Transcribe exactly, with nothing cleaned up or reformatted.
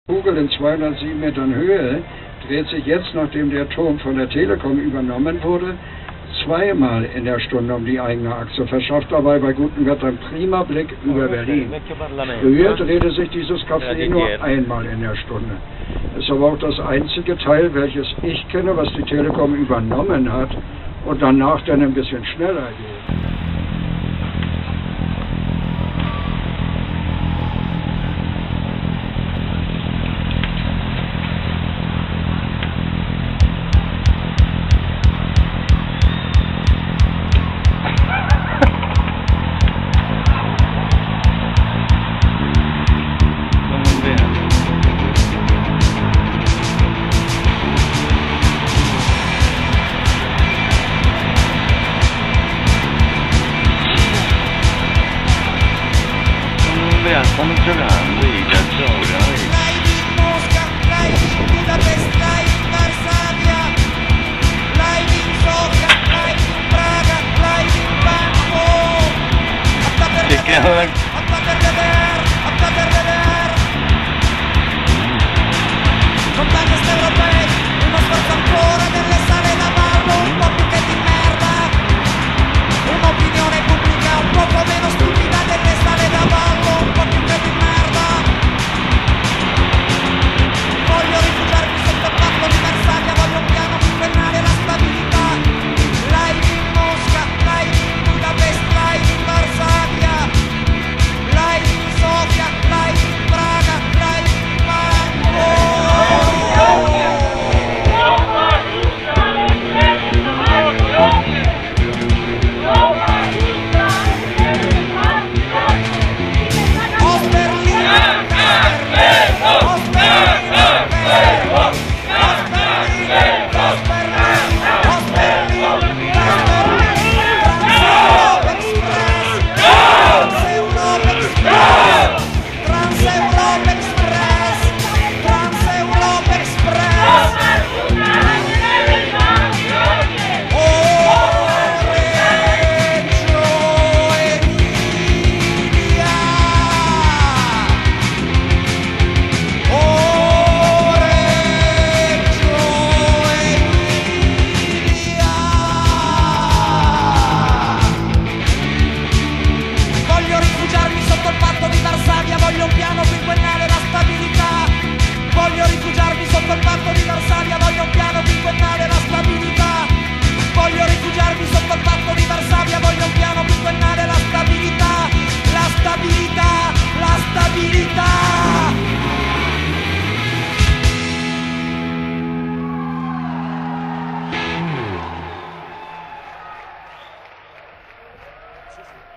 Kugel in zweihundertsieben Metern Höhe dreht sich jetzt, nachdem der Turm von der Telekom übernommen wurde, zweimal in der Stunde um die eigene Achse, verschafft dabei bei gutem Wetter einen prima Blick über Berlin. Früher drehte sich dieses Café nur einmal in der Stunde. Ist aber auch das einzige Teil, welches ich kenne, was die Telekom übernommen hat und danach dann ein bisschen schneller geht. Stanno giocando i calciatori. Live in Mosca, live in Budapest, live in Varsavia, live in Sofia, live in Praga, live in Bangkok. Hasta per Che vedere, cavolo. hasta per vedere, hasta per vedere. Contest europei, uno sforzo ancora delle sale da ballo, un po' più che di merda. Un'opinione pubblica un poco meno stupida delle sale da ballo, un po' più che di merda. Voglio rifugiarmi sotto il patto di Varsavia, voglio un piano quinquennale, la stabilità. Live in Mosca, live in Budapest, live in Varsavia, live in Sofia, live in Praga, live in Bangkok. Voglio un piano quinquennale, la stabilità. Voglio rifugiarmi sotto il patto di Varsavia, voglio un piano quinquennale, la stabilità. Voglio rifugiarmi sotto il patto di Varsavia, voglio un piano quinquennale, la stabilità. La stabilità, la stabilità. Sì, sì.